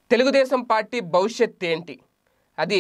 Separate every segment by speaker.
Speaker 1: Telugu Desam party భవిష్యత్ ఏంటి? అది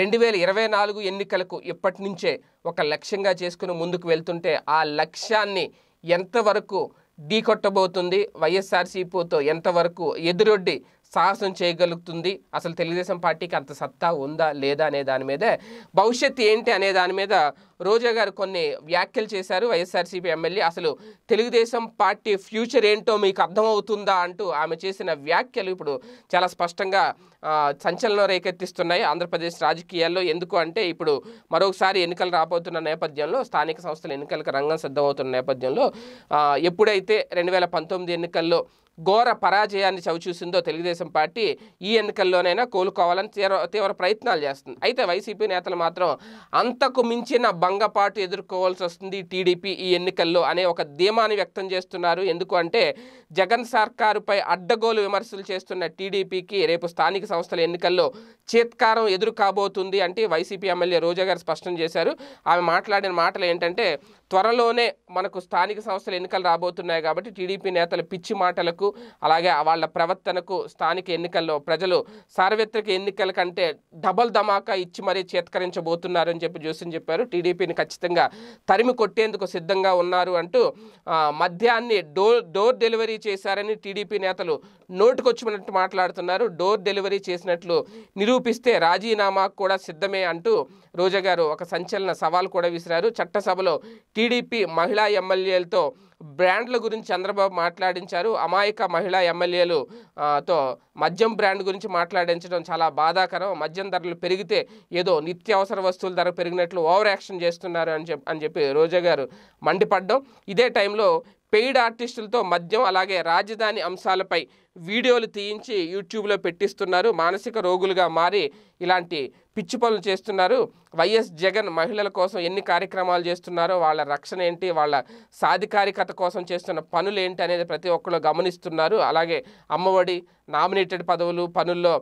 Speaker 1: 2024 ఎన్నికలకు ఇప్పటి నుంచే ఒక లక్ష్యంగా చేసుకుని ముందుకు వెళ్తుంటే ఆ లక్ష్యాన్ని ఎంతవరకు ఢీకొట్టబోతుంది, వైఎస్ఆర్సీపీతో ఎంతవరకు ఎదురొడ్డి సాహసం చేయగలుగుతుంది, అసలు తెలుగుదేశం పార్టీకి అంత సత్తా ఉందా లేదా అనే దాని మీదే, భవిష్యత్తు ఏంటి అనే దాని మీద రోజా గారు కొన్ని వ్యాఖ్యలు చేశారు. వైఎస్ఆర్సీపీ ఎమ్మెల్యే అసలు తెలుగుదేశం పార్టీ ఫ్యూచర్ ఏంటో మీకు అర్థమవుతుందా అంటూ ఆమె చేసిన వ్యాఖ్యలు ఇప్పుడు చాలా స్పష్టంగా సంచలనం రేకెత్తిస్తున్నాయి ఆంధ్రప్రదేశ్ రాజకీయాల్లో. ఎందుకు అంటే ఇప్పుడు మరొకసారి ఎన్నికలు రాబోతున్న నేపథ్యంలో, స్థానిక సంస్థల ఎన్నికలకు రంగం సిద్ధమవుతున్న నేపథ్యంలో, ఎప్పుడైతే 2019 ఎన్నికల్లో ఘోర పరాజయాన్ని చవిచూసిందో తెలుగుదేశం పార్టీ, ఈ ఎన్నికల్లోనైనా కోలుకోవాలని తీవ్ర ప్రయత్నాలు చేస్తుంది. అయితే వైసీపీ నేతలు మాత్రం అంతకు మించిన భంగపాటు ఎదుర్కోవాల్సి వస్తుంది టీడీపీ ఈ ఎన్నికల్లో అనే ఒక ధీమాని వ్యక్తం చేస్తున్నారు. ఎందుకు అంటే జగన్ సర్కారుపై అడ్డగోలు విమర్శలు చేస్తున్న టీడీపీకి రేపు స్థానిక సంస్థల ఎన్నికల్లో చేత్కారం ఎదురు కాబోతుంది అంటే వైసీపీ ఎమ్మెల్యే రోజా గారు స్పష్టం చేశారు. ఆమె మాట్లాడిన మాటలు ఏంటంటే, త్వరలోనే మనకు స్థానిక సంస్థల ఎన్నికలు రాబోతున్నాయి కాబట్టి టీడీపీ నేతల పిచ్చి మాటలకు, అలాగే వాళ్ళ ప్రవర్తనకు స్థానిక ఎన్నికల్లో ప్రజలు సార్వత్రిక ఎన్నికల కంటే డబల్ ధమాకా ఇచ్చి మరీ చేత్కరించబోతున్నారని జోస్యం చెప్పారు. టీడీపీని ఖచ్చితంగా తరిమి కొట్టేందుకు సిద్ధంగా ఉన్నారు అంటూ మద్యాన్ని డోర్ డెలివరీ చేశారని టీడీపీ నేతలు నోటుకొచ్చినట్టు మాట్లాడుతున్నారు. డోర్ డెలివరీ చేసినట్లు నిరూపిస్తే రాజీనామా కూడా సిద్ధమే అంటూ రోజా గారు ఒక సంచలన సవాల్ కూడా విసిరారు. చట్టసభలో టీడీపీ మహిళా ఎమ్మెల్యేలతో బ్రాండ్ల గురించి చంద్రబాబు మాట్లాడించారు. అమాయక మహిళా ఎమ్మెల్యేలు తో మద్యం బ్రాండ్ గురించి మాట్లాడించడం చాలా బాధాకరం. మద్యం ధరలు పెరిగితే ఏదో నిత్యావసర వస్తువుల ధర పెరిగినట్లు ఓవర్ యాక్షన్ చేస్తున్నారు అని చెప్పి రోజా గారు మండిపడ్డం. ఇదే టైంలో పెయిడ్ ఆర్టిస్టులతో మద్యం అలాగే రాజధాని అంశాలపై వీడియోలు తీయించి యూట్యూబ్లో పెట్టిస్తున్నారు. మానసిక రోగులుగా మారి ఇలాంటి పిచ్చి పనులు చేస్తున్నారు. వైఎస్ జగన్ మహిళల కోసం ఎన్ని కార్యక్రమాలు చేస్తున్నారో, వాళ్ళ రక్షణ ఏంటి, వాళ్ళ సాధికారికత కోసం చేస్తున్న పనులు ఏంటి అనేది ప్రతి ఒక్కరు గమనిస్తున్నారు. అలాగే అమ్మఒడి, నామినేటెడ్ పనుల్లో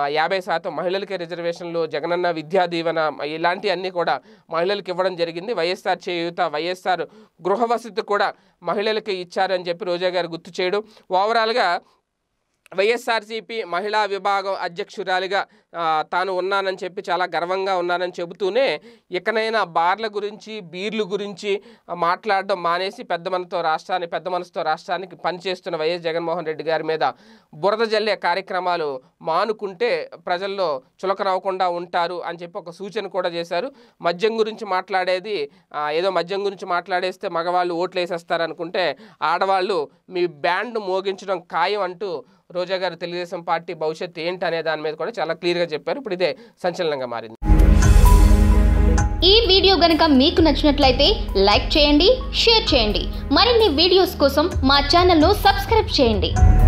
Speaker 1: 50% మహిళలకే రిజర్వేషన్లు, జగనన్న విద్యా దీవెన ఇలాంటివన్నీ కూడా మహిళలకు ఇవ్వడం జరిగింది. వైఎస్ఆర్ చేయూత, వైఎస్ఆర్ గృహ వసతి కూడా మహిళలకి ఇచ్చారని చెప్పి రోజా గారు గుర్తు చేయడం. ఓవరాల్గా వైఎస్ఆర్సీపీ మహిళా విభాగం అధ్యక్షురాలిగా తాను ఉన్నానని చెప్పి చాలా గర్వంగా ఉన్నానని చెబుతూనే ఇకనైనా బార్ల గురించి, బీర్లు గురించి మాట్లాడడం మానేసి పెద్ద మనసుతో రాష్ట్రానికి పనిచేస్తున్న వైఎస్ జగన్మోహన్ రెడ్డి గారి మీద బురద జల్లే కార్యక్రమాలు మానుకుంటే ప్రజల్లో చులకనవ్వకుండా ఉంటారు అని చెప్పి ఒక సూచన కూడా చేశారు. మద్యం గురించి మాట్లాడేది ఏదో మద్యం గురించి మాట్లాడేస్తే మగవాళ్ళు ఓట్లు వేసేస్తారనుకుంటే ఆడవాళ్ళు మీ బ్యాండ్ మోగించడం ఖాయం అంటూ రోజా గారు తెలుగుదేశం పార్టీ భవిష్యత్తు ఏంటి అనే దాని మీద కూడా చాలా క్లియర్గా చెప్పారు. ఇప్పుడు ఇదే సంచలనంగా మారింది.
Speaker 2: ఈ వీడియో గనుక మీకు నచ్చినట్లయితే లైక్ చేయండి, షేర్ చేయండి. మరిన్ని వీడియోస్ కోసం మా ఛానల్ను సబ్స్క్రైబ్ చేయండి.